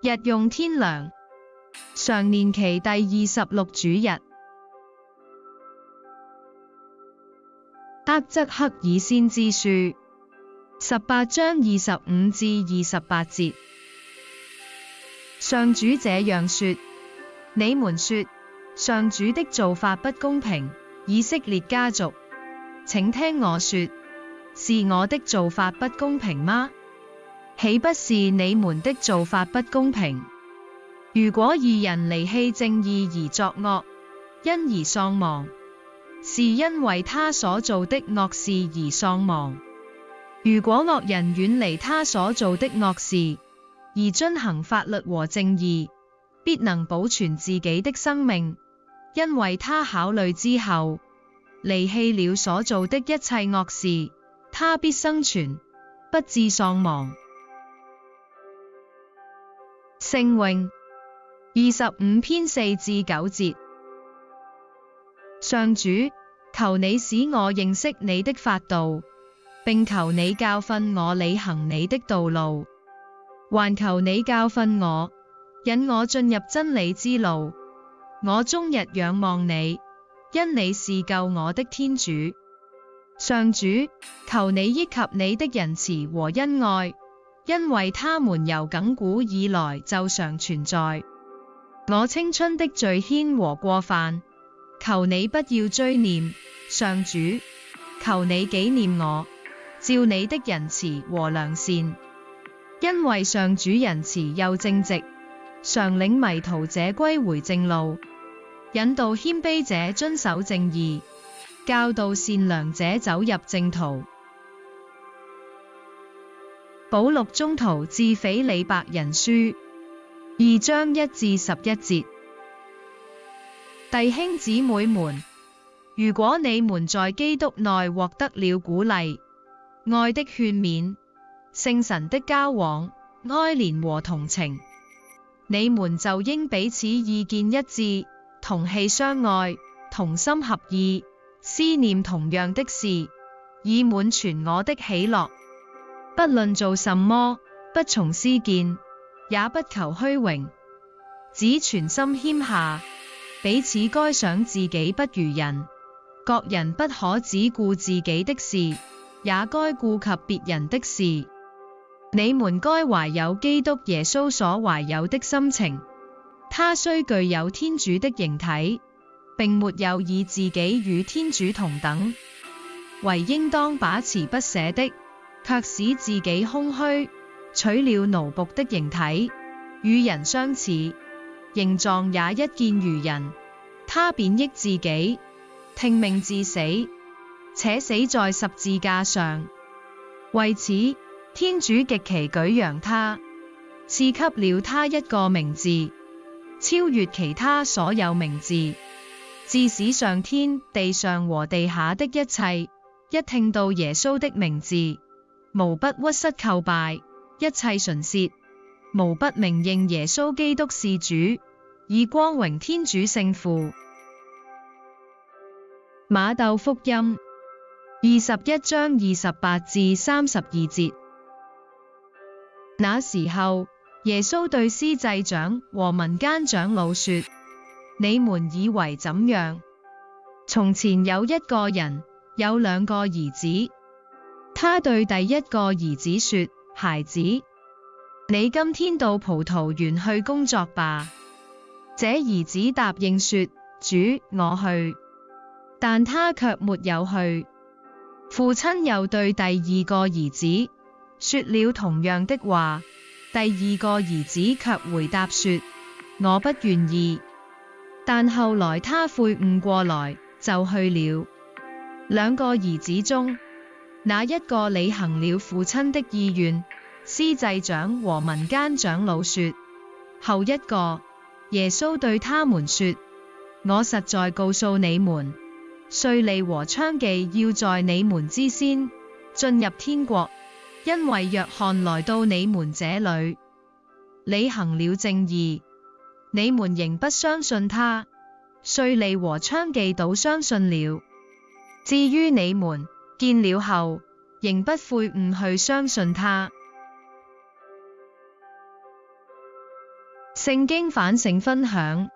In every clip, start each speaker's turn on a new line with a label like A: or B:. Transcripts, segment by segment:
A: 日用天糧，常年期第26主日。厄則克耳先知書18章25至28節。上主這樣說：你們說，上主的做法不公平，以色列家族，請聽我說，是我的做法不公平嗎？豈不是你們的做法不公平？如果義人離棄正義而作惡，因而喪亡，是因為他所做的惡事而喪亡。如果惡人遠離他所做的惡事，而遵行法律和正義，必能保存自己的生命，因為他考慮之後，離棄了所做的一切惡事，他必生存，不致喪亡。聖詠25篇4至9節。上主，求你使我認識你的法度，並求你教訓我履行你的道路，還求你教訓我，引我進入真理之路。我終日仰望你，因你是救我的天主。上主，求你憶及你的仁慈和恩愛，因為他們由亙古以來就常存在。我青春的罪愆和過犯，求你不要追念。上主，求你紀念我，照你的仁慈和良善，因為上主仁慈又正直，常領迷途者歸回正路，引導謙卑者遵守正義，教導善良者走入正途。保祿宗徒致斐理伯人書2章1至11節。弟兄姊妹們，如果你們在基督內獲得了鼓勵、愛的勸勉、聖神的交往、哀憐和同情，你們就應彼此意見一致，同氣相愛，同心合意，思念同樣的事，以滿全我的喜樂。不論做什麼，不從私見，也不求虛榮，只全心謙下，彼此該想自己不如人。各人不可只顧自己的事，也該顧及別人的事。你們該懷有基督耶穌所懷有的心情。他雖具有天主的形體，並沒有以自己與天主同等，為應當把持不捨的，卻使自己空虛，取了奴僕的形體，與人相似，形狀也一見如人。他貶抑自己，聽命至死，且死在十字架上。為此，天主極其舉揚他，賜給了他一個名字，超越其他所有名字，致使上天地上和地下的一切，一聽到耶穌的名字，無不屈膝叩拜；一切唇舌，無不明認耶穌基督是主，以光榮天主聖父。馬竇福音21章28至32節。那時候，耶穌對司祭長和民間長老說：你們以為怎樣？從前有一個人，有兩個兒子。他對第一個兒子說：孩子，你今天到葡萄園去工作吧。這兒子答應說：主，我去。但他卻沒有去。父親又對第二個兒子說了同樣的話，第二個兒子卻回答說：我不願意。但後來他悔悟過來，就去了。兩個兒子中，哪一個履行了父親的意願？司祭長和民間長老說：後一個。耶穌對他們說：我實在告訴你們，稅吏和娼妓要在你們之先進入天國，因為若翰來到你們這裏，履行了正義，你們仍不相信他，稅吏和娼妓倒相信了。至於你們，見了後，仍不悔悟去相信他。 聖經反省分享。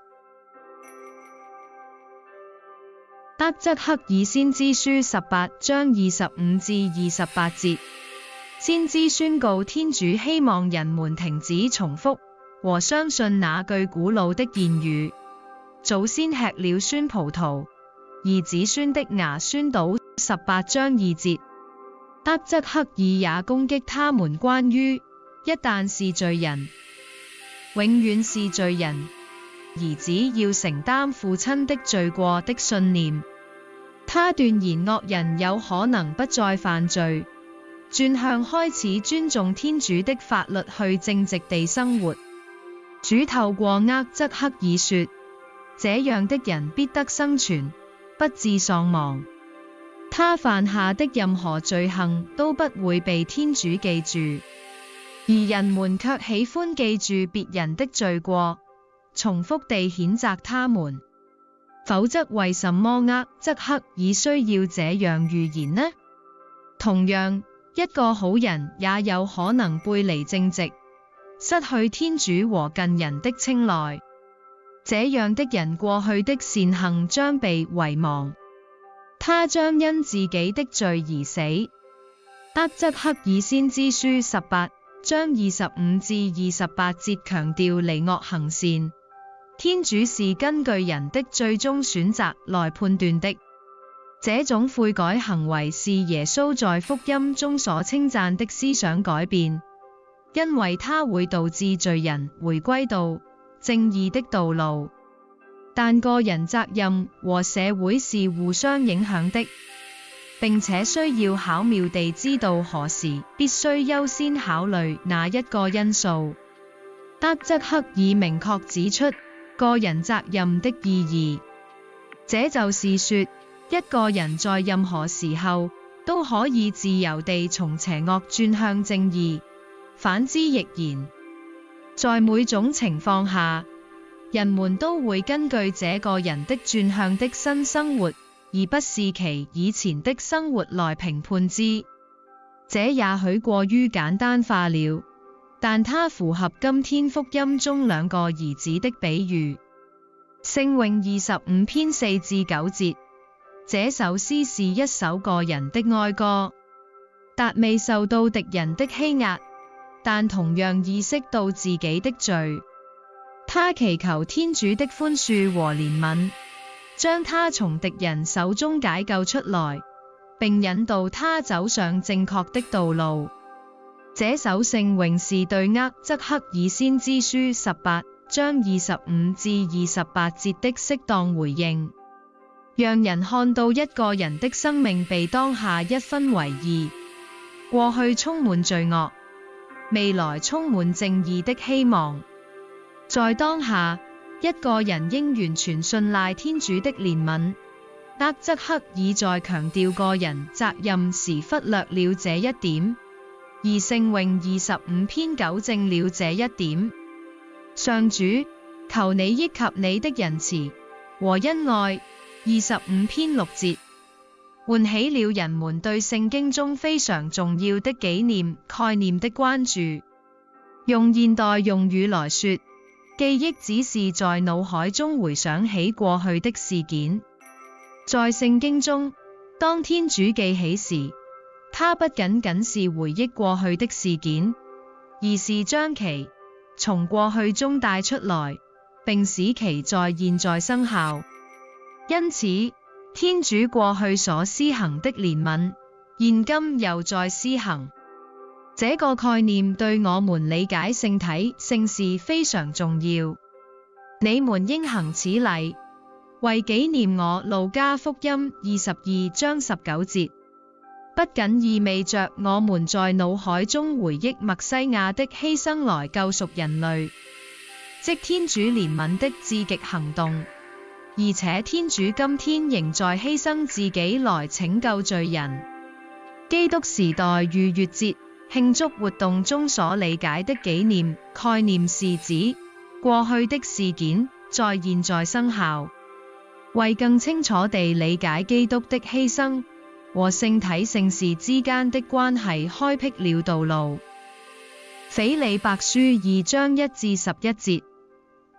A: 德則克爾先知書18章25至28節，先知宣告天主希望人們停止重複和相信那句古老的諺語：祖先吃了酸葡萄，而子孫的牙酸倒。18章2節，德則克爾也攻擊他們關於一旦是罪人，永遠是罪人，兒子要承擔父親的罪過的信念。他斷言惡人有可能不再犯罪，轉向開始尊重天主的法律去正直地生活。主透過厄則克爾說：這樣的人必得生存，不致喪亡。他犯下的任何罪行都不會被天主記住，而人們卻喜歡記住別人的罪過，重複地譴責他們。否則為什麼厄則克爾需要這樣預言呢？同樣，一個好人也有可能背離正直，失去天主和近人的青睞。這樣的人過去的善行將被遺忘，他將因自己的罪而死。德則克爾先知書18章25至28節強調離惡行善。天主是根據人的最終選擇來判斷的。這種悔改行為是耶穌在福音中所稱讚的思想改變，因為它會導致罪人回歸到正義的道路。但個人責任和社會是互相影響的，並且需要巧妙地知道何時必須優先考慮哪一個因素。德則克爾明確指出個人責任的意義，這就是說，一個人在任何時候都可以自由地從邪惡轉向正義，反之亦然。在每種情況下，人們都會根據這個人的轉向的新生活，而不是其以前的生活來評判之。這也許過於簡單化了，但它符合今天福音中兩個兒子的比喻。聖詠25篇4至9節，這首詩是一首個人的哀歌。達味受到敵人的欺壓，但同樣意識到自己的罪，他祈求天主的寬恕和憐憫，將他從敵人手中解救出來，並引導他走上正確的道路。這首聖詠是對厄則克爾先知書18章25至28節的適當回應，讓人看到一個人的生命被當下一分為二，過去充滿罪惡，未來充滿正義的希望。在當下，一個人應完全信賴天主的憐憫。厄則克爾在強調個人責任時忽略了這一點，而聖詠25篇糾正了這一點。上主，求你憶及你的仁慈和恩愛。25篇6節，喚起了人們對聖經中非常重要的紀念概念的關注。用現代用語來說，記憶只是在腦海中回想起過去的事件。在聖經中，當天主記起時，他不僅僅是回憶過去的事件，而是將其從過去中帶出來，並使其在現在生效。因此，天主過去所施行的憐憫，現今又在施行。這個概念對我們理解聖體聖事非常重要。你們應行此禮，為紀念我。路加福音22章19節，不僅意味着我們在腦海中回憶默西亞的犧牲來救贖人類，即天主憐憫的至極行動，而且天主今天仍在犧牲自己來拯救罪人。基督時代逾越節慶祝活動中所理解的紀念概念是指過去的事件在現在生效，為更清楚地理解基督的犧牲和聖體聖事之間的關係開闢了道路。斐理伯書2章1至11節，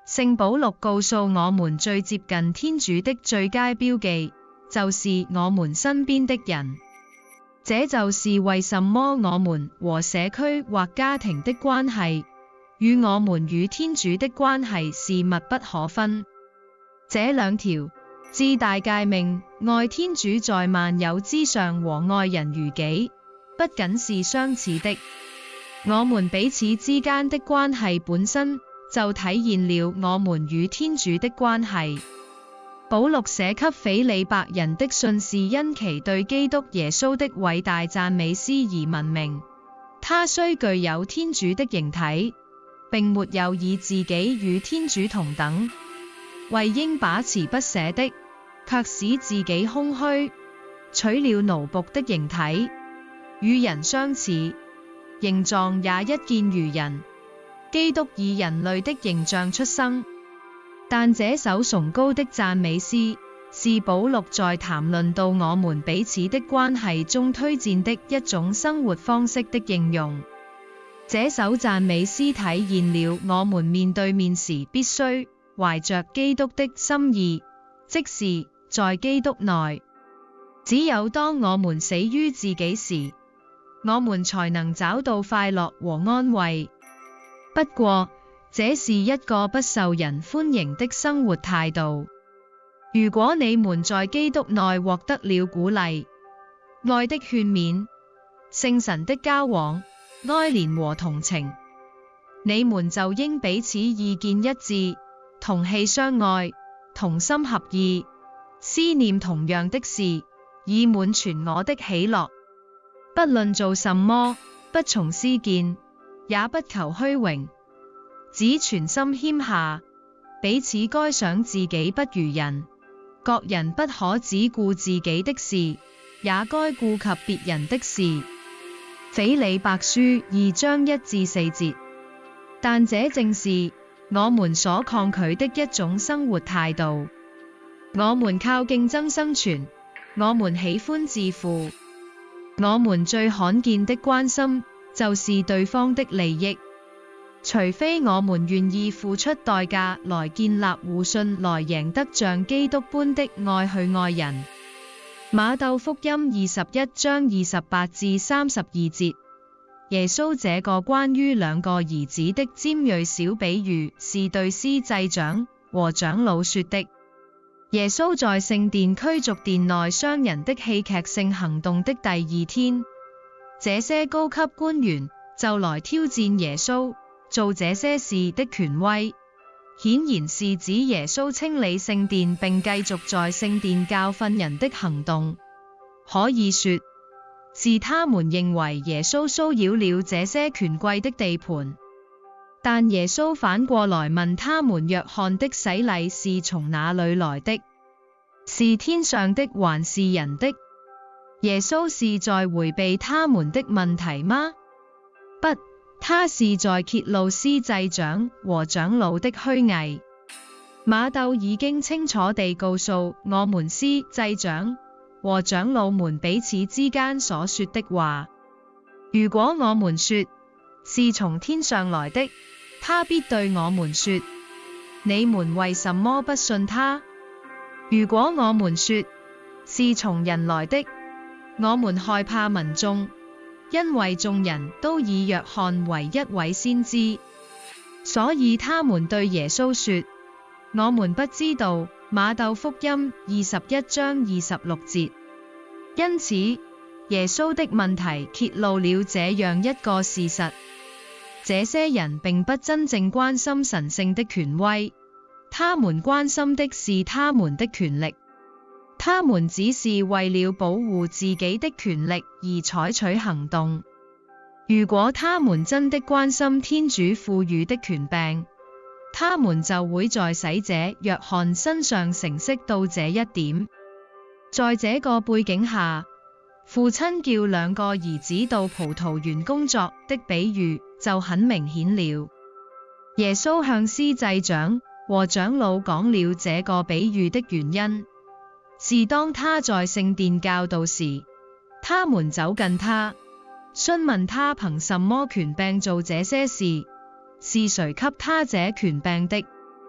A: 聖保祿告訴我們最接近天主的最佳標記，就是我們身邊的人。這就是為什麼我們和社區或家庭的關係，與我們與天主的關係是密不可分。這兩條至大誡命，愛天主在萬有之上和愛人如己，不僅是相似的，我們彼此之間的關係本身就體現了我們與天主的關係。保祿寫給斐理伯人的信是因其對基督耶穌的偉大讚美詩而聞名。他雖具有天主的形體，並沒有以自己與天主同等，為應把持不捨的，卻使自己空虛，取了奴僕的形體，與人相似，形狀也一見如人。基督以人類的形象出生。但這首崇高的讚美詩，是保祿在談論到我們彼此的關係中推薦的一種生活方式的應用。這首讚美詩體現了我們面對面時必須懷着基督的心意，即是在基督內。只有當我們死於自己時，我們才能找到快樂和安慰。不過，這是一個不受人歡迎的生活態度。如果你們在基督內獲得了鼓勵、愛的勸勉、聖神的交往、哀憐和同情，你們就應彼此意見一致，同氣相愛，同心合意，思念同樣的事，以滿全我的喜樂。不論做什麼，不從私見，也不求虛榮，只全心謙下，彼此該想自己不如人。各人不可只顧自己的事，也該顧及別人的事。斐理伯書2章1至4節。但這正是我們所抗拒的一種生活態度。我們靠競爭生存，我們喜歡自負，我們最罕見的關心就是對方的利益。除非我們願意付出代價來建立互信，來贏得像基督般的愛去愛人。馬竇福音21章28至32節。耶穌這個關於兩個兒子的尖銳小比喻，是對司祭長和長老說的。耶穌在聖殿驅逐殿內商人的戲劇性行動的第二天，這些高級官員就來挑戰耶穌做這些事的權威，顯然是指耶穌清理聖殿並繼續在聖殿教訓人的行動。可以說，是他們認為耶穌騷擾了這些權貴的地盤。但耶穌反過來問他們，若翰的洗禮是從哪裏來的？是天上的還是人的？耶穌是在迴避他們的問題嗎？不，他是在揭露司祭長和長老的虛偽。馬竇已經清楚地告訴我們司祭長和長老們彼此之間所說的話。如果我們說是從天上來的，他必對我們說：你們為什麼不信他？如果我們說是從人來的，我們害怕民眾，因為眾人都以若翰為一位先知，所以他們對耶穌說：我們不知道。馬竇福音21章26節。因此，耶穌的問題揭露了這樣一個事實：這些人並不真正關心神聖的權威，他們關心的是他們的權力，他們只是為了保護自己的權力而採取行動。如果他們真的關心天主賦予的權柄，他們就會在洗者若翰身上承識到這一點。在這個背景下，父親叫兩個兒子到葡萄園工作的比喻就很明顯了。耶穌向司祭長和長老講了這個比喻的原因，是當他在聖殿教導時，他們走近他，詢問他憑什麼權柄做這些事，是誰給他這權柄的。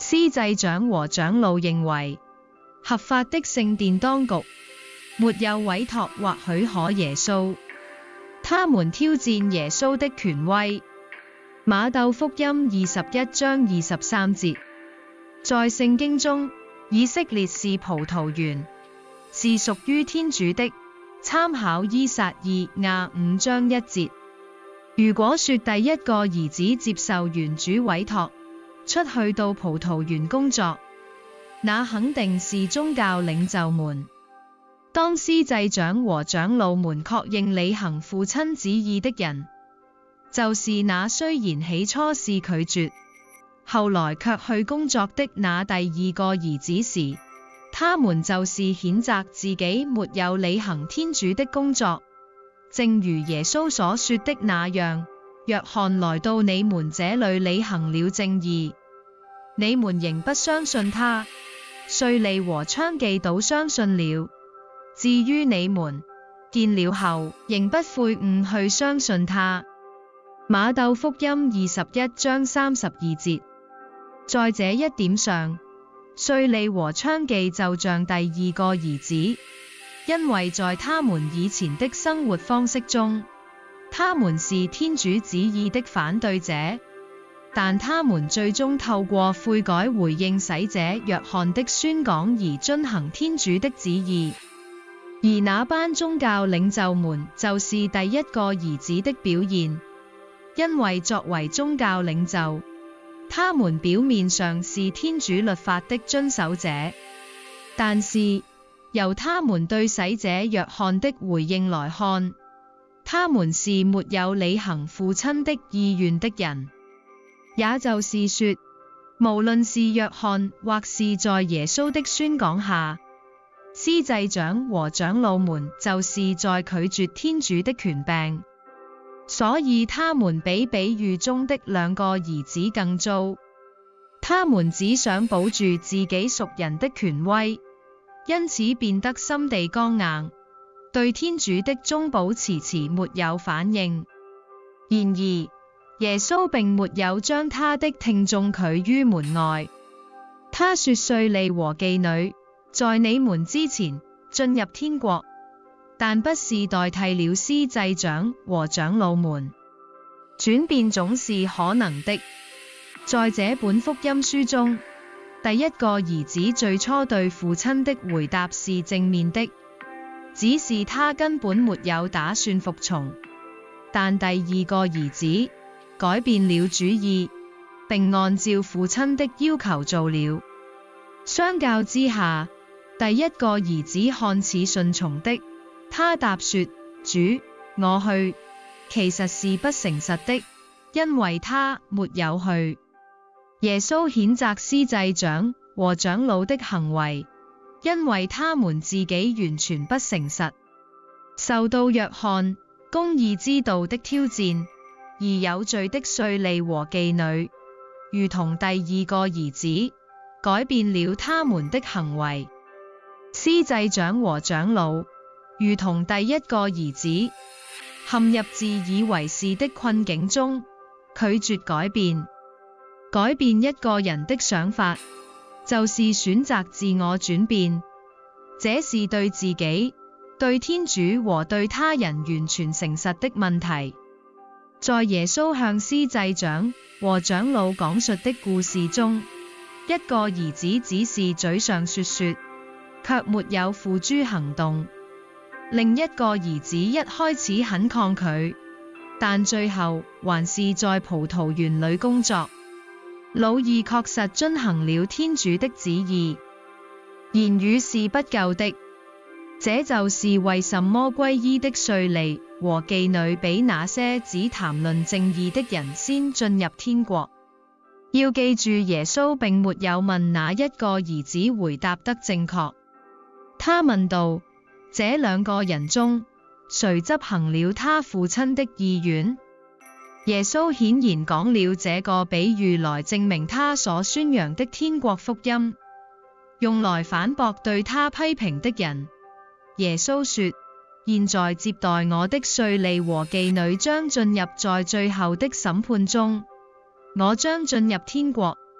A: 司祭長和長老認為，合法的聖殿當局沒有委託或許可耶穌，他們挑戰耶穌的權威。馬竇福音21章23節，在聖經中，以色列是葡萄園，是屬於天主的。參考依撒意亞5章1節。如果說第一個兒子接受原主委託，出去到葡萄園工作，那肯定是宗教領袖們。當司祭長和長老們確認履行父親旨意的人，就是那雖然起初是拒絕，後來卻去工作的那第二個兒子時，他們就是譴責自己沒有履行天主的工作。正如耶穌所說的那樣，若翰來到你們這裏履行了正義，你們仍不相信他，稅吏和娼妓倒相信了。至於你們，見了後仍不悔悟去相信他。馬竇福音21章32節。在這一點上，稅吏和娼妓就像第二個兒子，因為在他們以前的生活方式中，他們是天主旨意的反對者，但他們最終透過悔改回應洗者若翰的宣講而遵行天主的旨意。而那班宗教領袖們就是第一個兒子的表現，因為作為宗教領袖，他們表面上是天主律法的遵守者，但是由他們對洗者若翰的回應來看，他們是沒有履行父親的意願的人。也就是說，無論是若翰或是在耶穌的宣講下，司祭長和長老們就是在拒絕天主的權柄，所以他們比比喻中的兩個兒子更糟。他們只想保住自己屬人的權威，因此變得心地剛硬，對天主的忠保遲遲沒有反應。然而，耶穌並沒有將他的聽眾拒於門外。他說：稅吏和妓女在你們之前進入天國，但不是代替了司祭長和長老們。轉變總是可能的。在這本福音書中，第一個兒子最初對父親的回答是正面的，只是他根本沒有打算服從。但第二個兒子改變了主意，並按照父親的要求做了。相較之下，第一個兒子看似順從的，他答說：主，我去，其實是不誠實的，因為他沒有去。耶穌譴責司祭長和長老的行為，因為他們自己完全不誠實。受到若翰公義之道的挑戰而有罪的稅吏和妓女，如同第二個兒子，改變了他們的行為。司祭長和長老，如同第一個兒子，陷入自以為是的困境中，拒絕改變。改變一個人的想法，就是選擇自我轉變，這是對自己、對天主和對他人完全誠實的問題。在耶穌向司祭長和長老講述的故事中，一個兒子只是嘴上說說，卻沒有付諸行動；另一個兒子一開始很抗拒，但最後還是在葡萄園裏工作。老二確實遵行了天主的旨意。言語是不夠的，這就是為什麼皈依的稅吏和妓女比那些只談論正義的人先進入天國。要記住，耶穌並沒有問哪一個兒子回答得正確。他問道：這兩個人中，誰執行了他父親的意願？耶穌顯然講了這個比喻來證明他所宣揚的天國福音，用來反駁對他批評的人。耶穌說：現在接待我的稅吏和妓女將進入在最後的審判中，我將進入天國，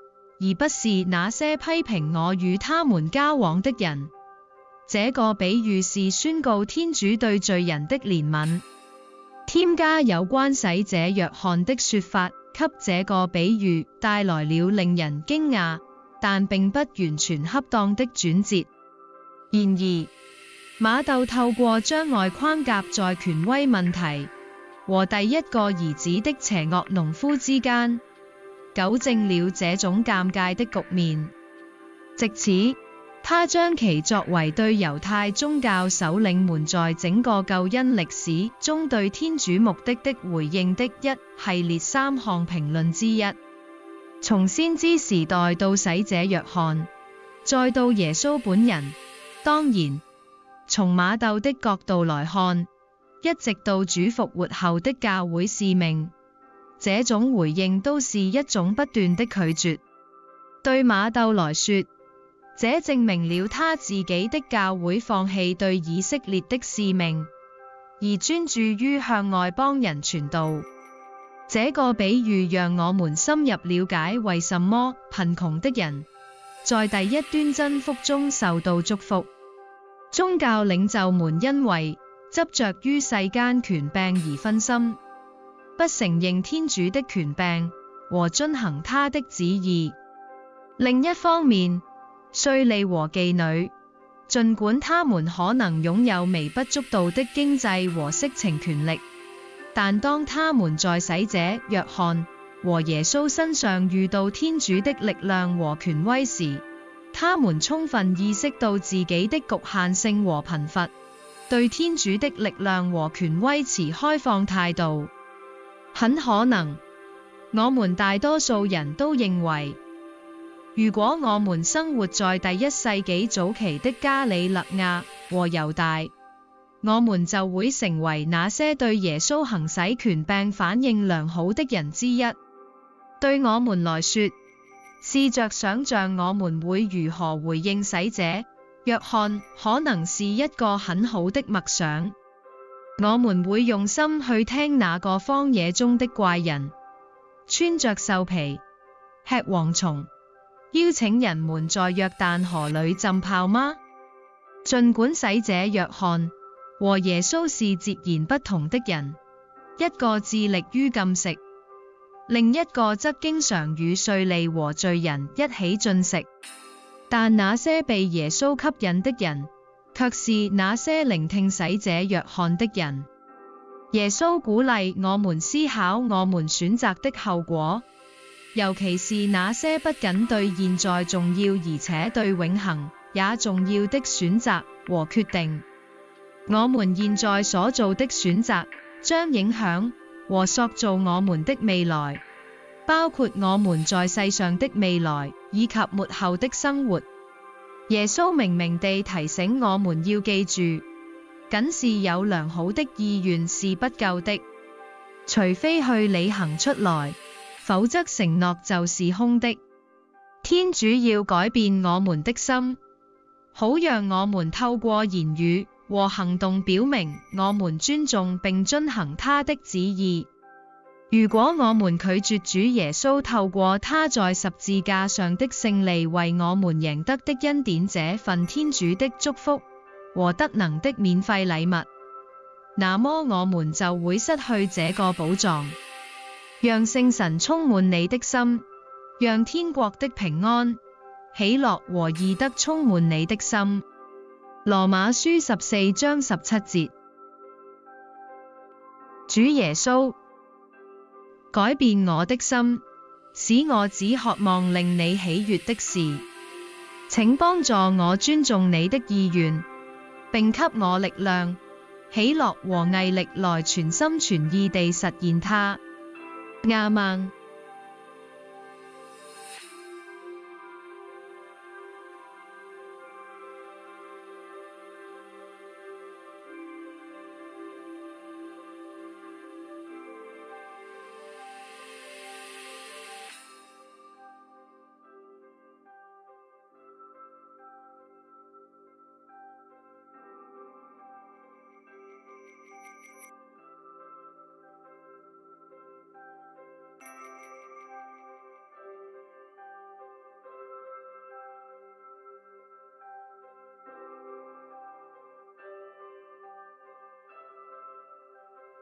A: 而不是那些批評我與他們交往的人。這個比喻是宣告天主對罪人的憐憫。添加有關洗者若翰的說法，給這個比喻帶來了令人驚訝，但並不完全恰當的轉折。然而，馬竇透過將愛框架在權威問題和第一個兒子的邪惡農夫之間，糾正了這種尷尬的局面。藉此，他將其作為對猶太宗教首領們在整個救恩歷史中對天主目的的回應的一系列3項評論之一。從先知時代到洗者若翰，再到耶穌本人，當然，從馬竇的角度來看，一直到主復活後的教會使命，這種回應都是一種不斷的拒絕。對馬竇來說，這證明了他自己的教會放棄對以色列的使命，而專注於向外邦人傳道。這個比喻讓我們深入了解為什麼貧窮的人在第一端真福中受到祝福。宗教領袖們因為執着於世間權柄而分心，不承認天主的權柄和遵行他的旨意。另一方面，稅吏和妓女，儘管他們可能擁有微不足道的經濟和色情權力，但當他們在洗者若翰和耶穌身上遇到天主的力量和權威時，他們充分意識到自己的局限性和貧乏，對天主的力量和權威持開放態度。很可能，我們大多數人都認為，如果我們生活在第1世紀早期的加里肋亞和猶大，我們就會成為那些對耶穌行使權柄反應良好的人之一。對我們來說，試着想像我們會如何回應洗者若翰，可能是一個很好的默想。我們會用心去聽那個荒野中的怪人，穿着獸皮，吃蝗蟲，邀請人們在約旦河裏浸泡嗎？儘管洗者若翰和耶穌是截然不同的人，一個致力於禁食，另一個則經常與稅吏和罪人一起進食，但那些被耶穌吸引的人，卻是那些聆聽洗者若翰的人。耶穌鼓勵我們思考我們選擇的後果，尤其是那些不僅對現在重要，而且對永恆也重要的選擇和決定。我們現在所做的選擇，將影響和塑造我們的未來，包括我們在世上的未來以及末後的生活。耶穌明明地提醒我們要記住，僅是有良好的意願是不夠的，除非去履行出來，否則承諾就是空的。天主要改變我們的心，好讓我們透過言語和行動表明我們尊重並遵行他的旨意。如果我們拒絕主耶穌透過他在十字架上的勝利為我們贏得的恩典這份天主的祝福和德能的免費禮物，那麼我們就會失去這個寶藏。讓聖神充滿你的心，讓天國的平安、喜樂和義德充滿你的心。羅馬書14章17節。主耶穌，改變我的心，使我只渴望令你喜悅的事。請幫助我尊重你的意願，並給我力量、喜樂和毅力來全心全意地實現它。亞孟。